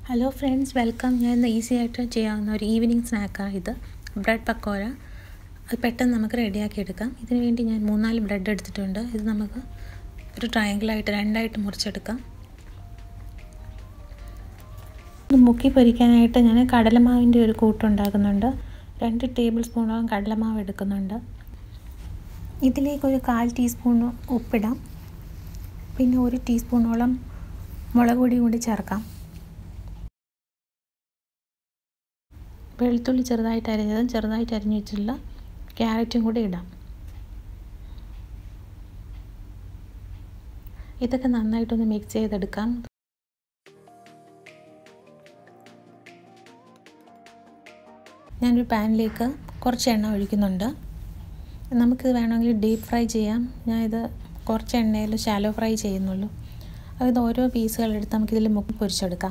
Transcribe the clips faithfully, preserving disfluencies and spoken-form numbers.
Hello friends, welcome. ഞാൻ ഇന്ന് easy ആയിട്ട് ചെയ്യാവുന്ന ഒരു ഈവനിങ് സ്നാക്കാണ് ഇത്. ബ്രെഡ് പക്കോട. അത് പെട്ടെന്ന് നമുക്ക് റെഡിയാക്കി എടുക്കാം. ഇതിനു വേണ്ടി ഞാൻ മൂന്നാല് ബ്രെഡ് എടുത്തിട്ടുണ്ട്. ഇത് നമുക്ക് ഒരു ട്രയാങ്കിളായിട്ട് രണ്ടായിട്ട് മുറിച്ചെടുക്കാം. ഇത് മുക്കി പൊരിക്കാനായിട്ട് ഞാൻ കടലമാവിൻ്റെ ഒരു കൂട്ടുണ്ടാക്കുന്നുണ്ട്. രണ്ട് ടേബിൾ സ്പൂണോളം കടലമാവ് എടുക്കുന്നുണ്ട്. ഇതിലേക്കൊരു കാൽ ടീസ്പൂൺ ഉപ്പിടാം. പിന്നെ ഒരു ടീസ്പൂണോളം മുളക് പൊടി കൂടി ചേർക്കാം. വെളുത്തുള്ളി ചെറുതായിട്ട് അരിഞ്ഞതും ചെറുതായിട്ട് അരിഞ്ഞു വെച്ചിട്ടുള്ള ക്യാരറ്റും കൂടി ഇടാം. ഇതൊക്കെ നന്നായിട്ടൊന്ന് മിക്സ് ചെയ്തെടുക്കാം. ഞാനൊരു പാനിലേക്ക് കുറച്ച് എണ്ണ ഒഴിക്കുന്നുണ്ട്. നമുക്കിത് വേണമെങ്കിൽ ഡീപ്പ് ഫ്രൈ ചെയ്യാം. ഞാനിത് കുറച്ച് എണ്ണയിൽ ശാലോ ഫ്രൈ ചെയ്യുന്നുള്ളൂ. അത് ഓരോ പീസുകളെടുത്ത് നമുക്കിതിൽ മുക്കി പൊരിച്ചെടുക്കാം.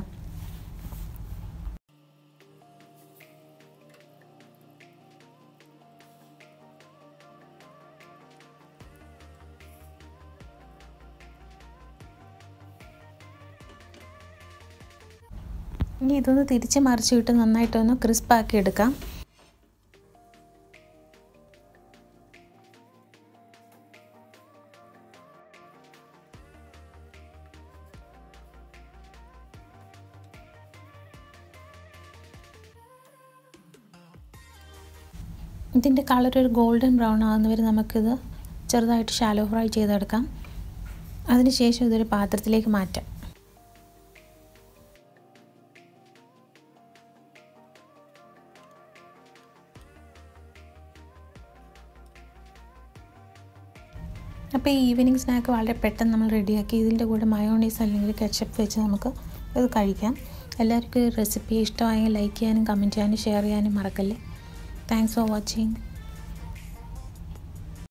ഇനി ഇതൊന്ന് തിരിച്ച് മറിച്ചിട്ട് നന്നായിട്ടൊന്ന് ക്രിസ്പാക്കി എടുക്കാം. ഇതിൻ്റെ കളർ ഒരു ഗോൾഡൻ ബ്രൗൺ ആകുന്നവരെ നമുക്കിത് ചെറുതായിട്ട് ഷാലോ ഫ്രൈ ചെയ്തെടുക്കാം. അതിനുശേഷം ഇതൊരു പാത്രത്തിലേക്ക് മാറ്റാം. അപ്പോൾ ഈ ഈവനിങ് സ്നാക്ക് വളരെ പെട്ടെന്ന് നമ്മൾ റെഡിയാക്കി ഇതിൻ്റെ കൂടെ മയോണൈസ് അല്ലെങ്കിൽ കെച്ചപ്പ് വെച്ച് നമുക്ക് ഇത് കഴിക്കാം. എല്ലാവർക്കും ഈ റെസിപ്പി ഇഷ്ടമായെങ്കിൽ ലൈക്ക് ചെയ്യാനും കമൻറ്റ് ചെയ്യാനും ഷെയർ ചെയ്യാനും മറക്കല്ലേ. Thanks for watching.